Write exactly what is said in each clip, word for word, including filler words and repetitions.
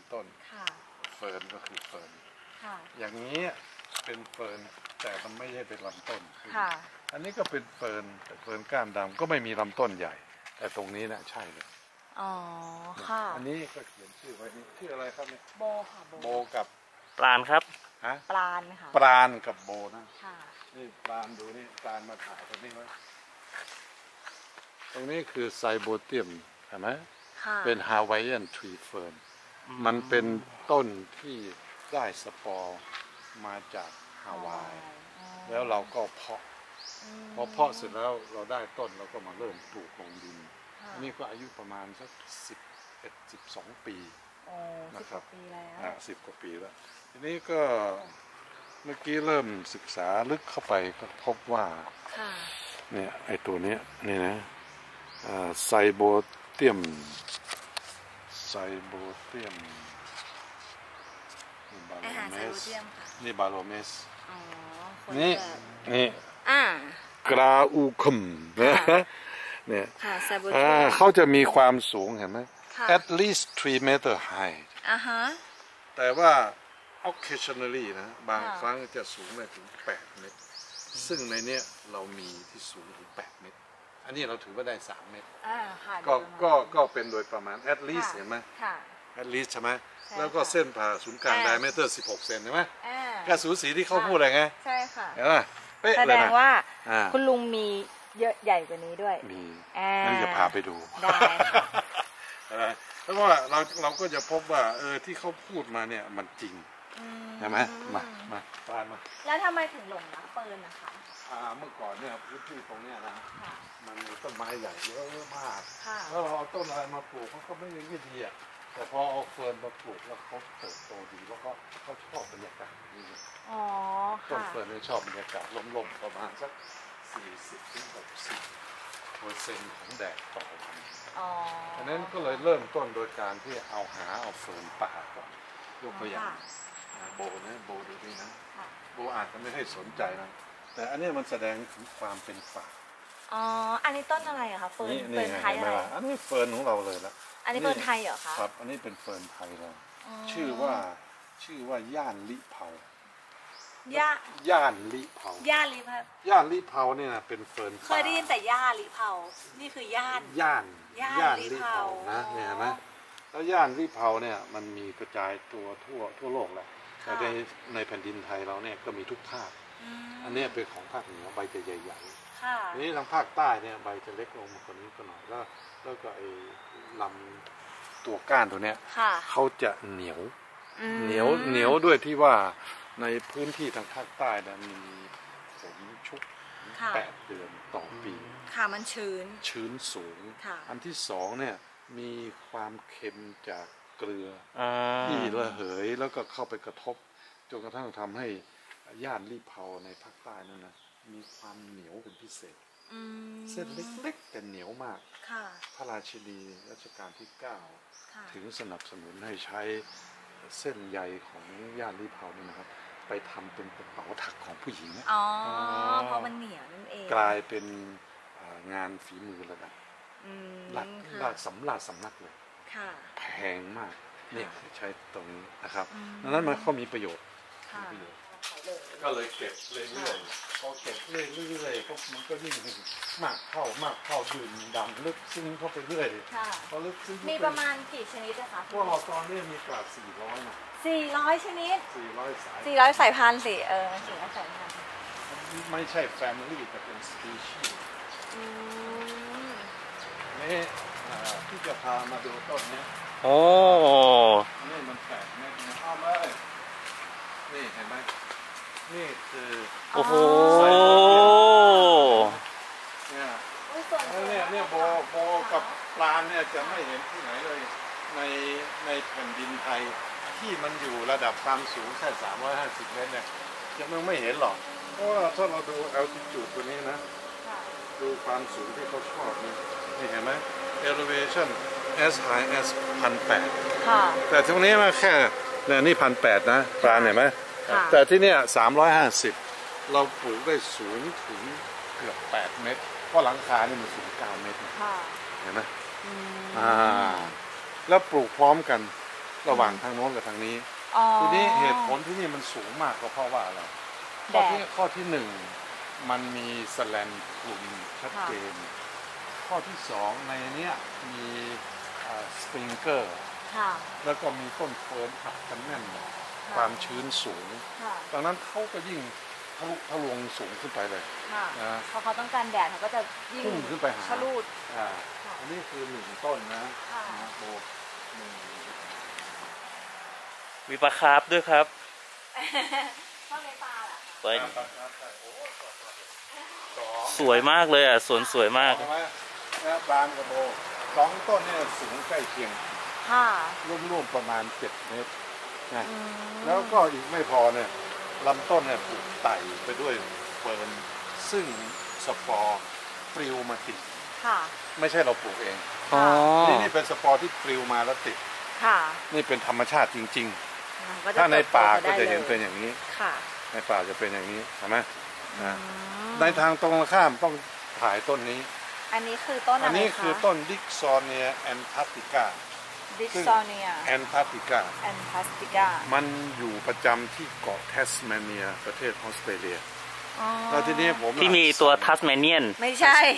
ต้นเฟิร์นก็คือเฟิร์นอย่างนี้เป็นเฟิร์นแต่มันไม่ใช่เป็นลำต้นอันนี้ก็เป็นเฟิร์นแต่เฟิร์นก้านดำก็ไม่มีลำต้นใหญ่แต่ตรงนี้นะใช่เลยอ๋อค่ะอันนี้ก็เขียนชื่อไว้นี่ชื่ออะไรครับเนี่ยโบค่ะโบกับปราณครับฮะปราณค่ะปราณกับโบนะค่ะนี่ปราณดูนี่ปราณมาถ่ายตรงนี้ไว้ตรงนี้คือไซโบเทียมเห็นไหมเป็นฮาวายเอียนทรีเฟิร์นมันเป็นต้นที่ได้สปอร์มาจากฮาวายแล้วเราก็เพาะพอเพาะเสร็จแล้วเราได้ต้นเราก็มาเริ่มปลูกลงดินนี่ก็อายุประมาณสักสิบเอ็ดสิบสองปีนะครับอ่าสิบกว่าปีแล้วทีนี้ก็เมื่อกี้เริ่มศึกษาลึกเข้าไปก็พบว่าเนี่ยไอตัวนี้นี่นะไซโบเทียมไซโบเทียมบาโลเมสนี่บาโลเมสนี่นี่กราอูคุมนะเนี่ยเขาจะมีความสูงเห็นไหม at least three meter high แต่ว่า occasionally นะบางครั้งจะสูงได้ถึงแปดเมตรซึ่งในเนี้ยเรามีที่สูงถึงแปดเมตรอันนี้เราถือว่าได้สามเมตรก็ก็ก็เป็นโดยประมาณ at least เห็นไหม at least ใช่ไหมแล้วก็เส้นผ่าศูนย์กลางไดเมตรสิบหกเซนใช่ไหมกระสูสีที่เขาพูดอะไรไงใช่ค่ะเห็นไหมแสดงว่าคุณลุงมีเยอะใหญ่กว่านี้ด้วยมีนั่นจะพาไปดูได้เพราะว่าเราเราก็จะพบว่าเออที่เขาพูดมาเนี่ยมันจริงใช่ไหมมามาตามมาแล้วทำไมถึงหลงรักเฟิร์นนะคะเมื่อก่อนเนี่ยพื้นที่ตรงเนี้ยนะมันมีต้นไม้ใหญ่เยอะมากแล้วเราเอาต้นอะไรมาปลูกเขาก็ไม่ยังดีอ่ะแต่พอเอาเฟิร์นมาปลูกแล้วเขาเติบโตดีแล้วก็เขาชอบบรรยากาศนี่ต้นเฟิร์นเนี่ยชอบบรรยากาศลมๆประมาณสักสี่สิบถึงหกสิบเปอร์เซ็นต์ของแดดต่อวันดังนั้นก็เลยเริ่มต้นโดยการที่เอาหาเอาเฟิร์นป่าก่อนยกตัวอย่างโบนะโบดูดีนะโบอาจจะไม่ให้สนใจนะแต่อันนี้มันแสดงถึงความเป็นป่าอ๋ออันนี้ต้นอะไรอะคะเฟิร์นเฟิร์นไทยอะไรอันนี้เฟิร์นของเราเลยละอันนี้เฟิร์นไทยเหรอคะครับอันนี้เป็นเฟิร์นไทยเราชื่อว่าชื่อว่าย่านลิเผาย่าย่านลิเผาย่านลิเผาย่านลิเผาเนี่ยนะเป็นเฟิร์นเคยได้ยินแต่ย่าลิเผานี่คือย่านย่านย่านลิเผานะเนี่ยเห็นไหมแล้วย่านลิเผาเนี่ยมันมีกระจายตัวทั่วทั่วโลกแหละแต่ในในแผ่นดินไทยเราเนี่ยก็มีทุกภาคอันนี้เป็นของภาคเหนือใบจะใหญ่ๆทีนี้ทางภาคใต้เนี่ยใบจะเล็กลงมาคนนี้ก็หน่อยแล้วแล้วก็ไอ้ลำตัวก้านตัวเนี้ยเขาจะเหนียวเหนียวเหนียวด้วยที่ว่าในพื้นที่ทางภาคใต้เนี่ยมีฝนชุกแปดเดือนต่อปีค่ะมันชื้นชื้นสูงอันที่สองเนี่ยมีความเค็มจากเกลือที่ระเหยแล้วก็เข้าไปกระทบจนกระทั่งทำให้ย่านลิเผาในภาคใต้นั่นนะมีความเหนียวเป็นพิเศษเส้นเล็กๆแต่เหนียวมากพระราชินีรัชกาลที่เก้าถึงสนับสนุนให้ใช้เส้นใยของย่านลิเผานี่นะครับไปทำเป็นกระเป๋าถักของผู้หญิงนะอ๋อเพราะมันเหนียวนั่นเองกลายเป็นงานฝีมือระดับหลักสำราญสำนักเลยแพงมากเนี่ยใช้ตรงนี้นะครับดังนั้นมันก็มีประโยชน์ก็เลยเก็บเรื่อยๆพอเก็บเรื่อยๆก็มันก็ยิ่งมากเข้ามากเข้าดื่มดำลึกซึ้งเข้าไปเรื่อยพอลึกซึ้งมีประมาณกี่ชนิดนะคะพวกเราตอนนี้มีกว่าสี่ร้อยนะสี่ร้อยชนิดสี่ร้อยสายสี่ร้อยสายพันธุ์สิเออสี่ร้อยสายพันธุ์ไม่ใช่ family แต่เป็น species นี่ที่จะพามาดูต้นนี้โอ้นี่มันแปลกแม่นะเอาเลยนี่เห็นไหมนี่คือโอ้โหเนี่ยเนี่ยเนี่ยโบโบกับปลาเนี่ยจะไม่เห็นที่ไหนเลยในในแผ่นดินไทยที่มันอยู่ระดับความสูงแค่สามร้อยห้าสิบเมตรเนี่ยจะมึงไม่เห็นหรอกเพราะว่าถ้าเราดู altitude ตัวนี้นะดูความสูงที่เขาชอบนี่นี่เห็นไหม elevation as high as พันแปดแต่ตรงนี้มาแค่เนี่ยนี่พันแปดนะปลาเห็นไหมแต่ที่เนี่ยสามร้อยห้าสิบเราปลูกได้สูงถึงเกือบแปดเมตรเพราะหลังคาเนี่ยมันสูงเก้าเมตรเห็นไหมอ่าแล้วปลูกพร้อมกันระหว่างทางโน้นกับทางนี้ทีนี้เหตุผลที่นี่มันสูงมากก็เพราะว่าอะไรข้อที่ข้อที่หนึ่งมันมีสแลนกลุ่มชัดเจนข้อที่สองในนี้มีสปริงเกอร์แล้วก็มีต้นเฟิร์นอัดกันแน่นความชื้นสูงดังนั้นเขาก็ยิ่งทะลุทะลวงสูงขึ้นไปเลยนะพอเขาต้องการแดดเขาก็จะยิ่งพุ่งขึ้นไปหาชะลูดอ่าอันนี้คือหนึ่งต้นนะโบมีปลาคาร์ฟด้วยครับชอบเลี้ยงปลาเหรอสวยมากเลยอ่ะสวนสวยมากนะปลากระโบสองต้นเนี่ยสูงใกล้เคียงรวมๆประมาณเจ็ดเมตรนะแล้วก็อีกไม่พอเนี่ยลำต้นเนี่ยปลูกไต่ไปด้วยเฟิร์นซึ่งสปอร์ปลิวมาติดไม่ใช่เราปลูกเองนี่นี่เป็นสปอร์ที่ปลิวมาแล้วติดนี่เป็นธรรมชาติจริงๆถ้าในป่าก็จะเห็นเป็นอย่างนี้ในป่าจะเป็นอย่างนี้เห็นไหมในทางตรงข้ามต้องถ่ายต้นนี้อันนี้คือต้นอะไรคะอันนี้คือต้นดิกซอเนียแอนทาร์กติกาดิกซอเนียแอนทาร์กติกาแอนทาร์กติกามันอยู่ประจำที่เกาะแทสเมเนียประเทศออสเตรเลียแล้วทีนี้ผมที่มีตัวทัสเมเนียนไม่ใช่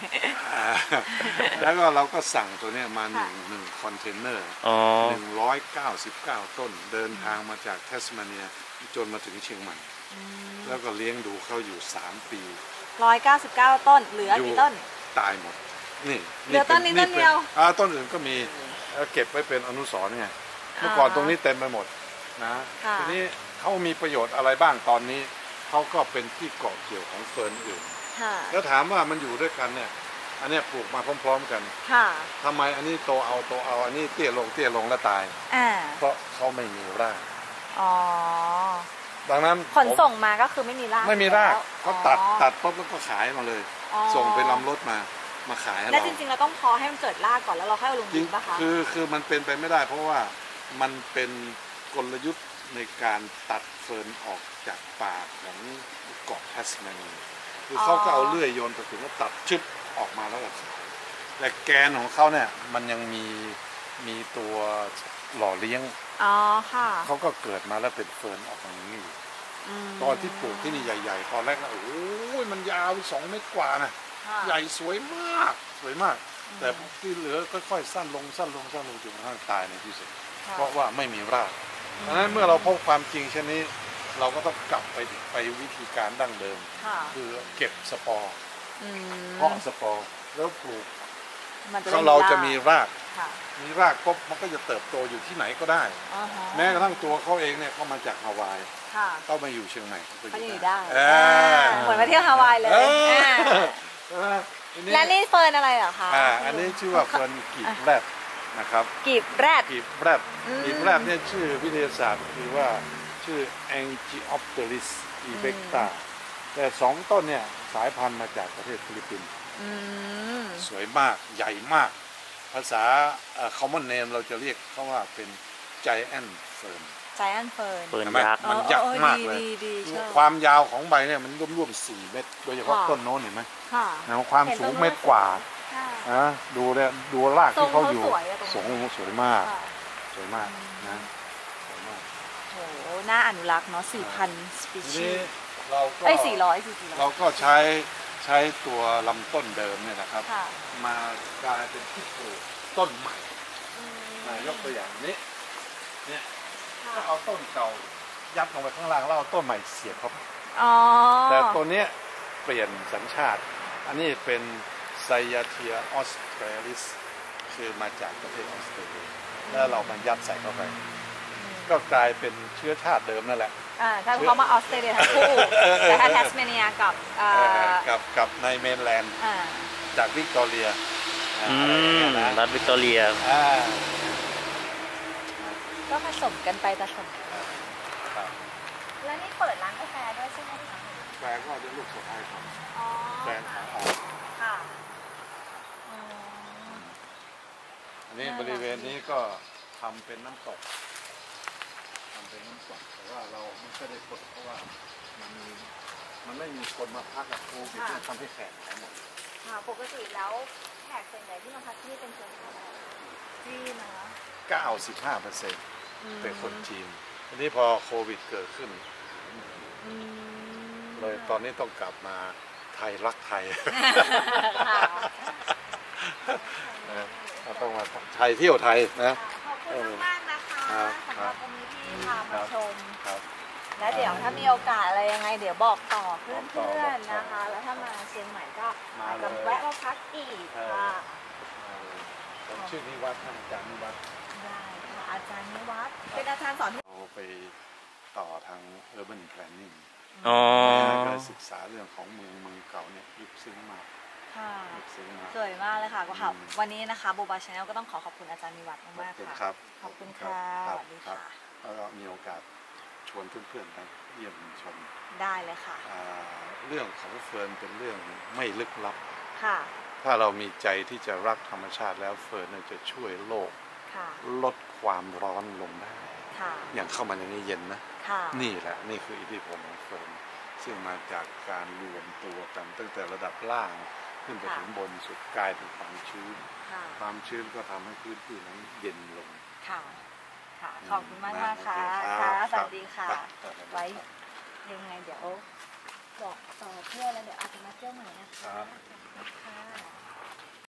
แล้วก็เราก็สั่งตัวนี้มาหนึ่งหนึ่งคอนเทนเนอร์หนึ่งร้อยเก้าสิบเก้าต้นเดินทางมาจากแทสเมเนียจนมาถึงเชียงใหม่แล้วก็เลี้ยงดูเขาอยู่สามปีร้อยเก้าสิบเก้าต้นเหลือกี่ต้นตายหมดนี่เหลือต้นนี้ต้นเดียวอ่าต้นอื่นก็มีเก็บไว้เป็นอนุสรณ์ไงเมื่อก่อนตรงนี้เต็มไปหมดนะทีนี้เขามีประโยชน์อะไรบ้างตอนนี้เขาก็เป็นที่เกาะเกี่ยวของเฟิร์นอื่นแล้วถามว่ามันอยู่ด้วยกันเนี่ยอันนี้ปลูกมาพร้อมๆกันทำไมอันนี้โตเอาโตเอาอันนี้เตี้ยลงเตี้ยลงแล้วตายเพราะเขาไม่มีรากดังนั้นขนส่งมาก็คือไม่มีรากไม่มีรากเขาตัดตัดปุ๊บแล้วก็ขายมาเลยส่งเป็นลำรถมามาขายให้เราแล้วจริงๆเราต้องเพาะให้มันเกิดรากก่อนแล้วเราค่อยเอาลงดินป่ะคะคือคือมันเป็นไปไม่ได้เพราะว่ามันเป็นกลยุทธ์ในการตัดเฟิร์นออกจากป่าของเกาะแทสเมเนียคือเขาก็เอาเลื่อยโยนไปถึงก็ตัดชึบออกมาแล้วก็ขายแต่แกนของเขาเนี่ยมันยังมีมีตัวหล่อเลี้ยงอ๋อค่ะเขาก็เกิดมาแล้วเป็นเฟิร์นออกมาอย่างนี้ตอนที่ปลูกที่นี่ใหญ่ๆตอนแรกนะโอ้ยมันยาวสองเมตรกว่านะใหญ่สวยมากสวยมากแต่ที่เหลือค่อยๆสั้นลงสั้นลงสั้นลงจนกระทั่งตายในที่สุดเพราะว่าไม่มีรากดังนั้นเมื่อเราพบความจริงเช่นนี้เราก็ต้องกลับไปไปวิธีการดั้งเดิมคือเก็บสปอร์เพาะสปอร์แล้วปลูกเราจะมีรากมีรากปุ๊บมันก็จะเติบโตอยู่ที่ไหนก็ได้แม้กระทั่งตัวเขาเองเนี่ยเขามาจากฮาวายเขามาอยู่เชียงใหม่เขาก็อยู่ได้เหมือนมาเที่ยวฮาวายเลยและนี่เฟิร์นอะไรเหรอคะอันนี้ชื่อว่าเฟิร์นกีบแรดนะครับกีบแรดกีบแรดกีบแรดเนี่ยชื่อวิทยาศาสตร์คือว่าชื่อ Angiopteris evecta แต่สองต้นเนี่ยสายพันธุ์มาจากประเทศฟิลิปปินส์สวยมากใหญ่มากภาษา common name เราจะเรียกเขาว่าเป็น giant fern giant fern เฟิร์นยักษ์มันยักษ์มากเลยความยาวของใบเนี่ยมันร่วมๆสี่เมตรโดยเฉพาะต้นโน้นเห็นไหมความสูงเมตรกว่านะดูเลยดูรากที่เขาอยู่สูงสวยมากสวยมากนะสวยมากโหน่าอนุรักษ์เนาะสี่พันสปีชีส์เราก็ไอ้สี่ร้อยสี่ร้อยเราก็ใช้ใช้ตัวลำต้นเดิมเนี่ยนะครับมากลายเป็นที่ปลูกต้นใหม่ยกตัวอย่างนี้เนี่ยก็เอาต้นเก่ายัดลงไปข้างล่างแล้วเอาต้นใหม่เสียบเข้าไปแต่ตัวเนี้ยเปลี่ยนสัญชาติอันนี้เป็นไซยาเทียออสเตรลิสคือมาจากประเทศออสเตรเลียแล้วเรามันยัดใส่เข้าไปก็กลายเป็นเชื้อชาติเดิมนั่นแหละอ่าถ้าเขามาออสเตรเลียทั้งคู่แต่ถ้าแทสเมเนียกับกับกับในเมนแลนด์จากวิกตอเรียรัฐวิกตอเรียก็ผสมกันไปผสมแล้วนี่เปิดร้านกาแฟด้วยใช่ไหมคะแฟนก็จะลูกสะใภ้ครับแฟนขายออกค่ะอันนี้บริเวณนี้ก็ทำเป็นน้ำตกทำเป็นน้ำตกแต่ว่าเราไม่ได้เปิดเพราะว่ามันมันไม่มีคนมาพักกับโควิดที่ทำให้แขกหายหมดค่ะปกติแล้วแขกส่วนใหญ่ที่มาพักที่นี่เป็นชนชาติจีนนะเก้าสิบห้าเปอร์เซ็นต์เป็นคนจีนทีนี้พอโควิดเกิดขึ้นเลยตอนนี้ต้องกลับมาไทยรักไทยเราต้องมาไทยเที่ยวไทยนะขอบคุณมากนะคะสำหรับวันนี้ที่พามาชมและเดี๋ยวถ้ามีโอกาสอะไรยังไงเดี๋ยวบอกต่อเพื่อนๆนะคะแล้วถ้ามาเชียงใหม่ก็อาจจะแวะมาพักอีกค่ะผมชื่อนิวัฒน์ท่านอาจารย์นิวัฒน์ได้ค่ะอาจารย์นิวัฒน์เป็นอาจารย์สอนที่เราไปต่อทาง urban planning อ๋อก็ศึกษาเรื่องของเมืองเมืองเก่าเนี่ยลึกซึ้งมากค่ะสวยมากเลยค่ะก็ค่ะวันนี้นะคะโบบาชาแนลก็ต้องขอขอบคุณอาจารย์นิวัฒน์มากๆค่ะขอบคุณค่ะสวัสดีค่ะแล้วก็มีโอกาสชวนเพื่อนๆไปเยี่ยมชมได้เลยค่ะเรื่องของเฟิร์นเป็นเรื่องไม่ลึกลับค่ะถ้าเรามีใจที่จะรักธรรมชาติแล้วเฟิร์นจะช่วยโลกลดความร้อนลงได้อย่างเข้ามาในนี้เย็นนะนี่แหละนี่คืออิทธิพลของเฟิร์นซึ่งมาจากการรวมตัวกันตั้งแต่ระดับล่างขึ้นไปถึงบนสุดกลายเป็นความชื้นความชื้นก็ทำให้พื้นที่นั้นเย็นลงค่ะค่ะขอบคุณมากมากค่ะค่ะสวัสดีค่ะไว้ยังไงเดี๋ยวบอกต่อเพื่อนแล้วเดี๋ยวอาจจะมาเที่ยวใหม่นะคะค่ะ